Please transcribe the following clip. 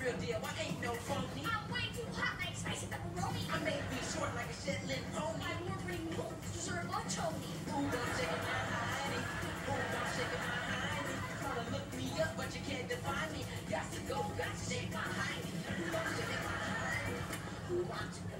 real deal. I ain't no phony. I'm way too hot like spicy pepperoni. I may be short like a Shetland pony. My award-winning moves deserve a Tony. Who gon' shake it, my hiding? Who gon' shake it, my hiding? Try to look me up, but you can't define me. Got to go, got to shake my hiding. Who gon' shake it, my hiding? Who wants to go?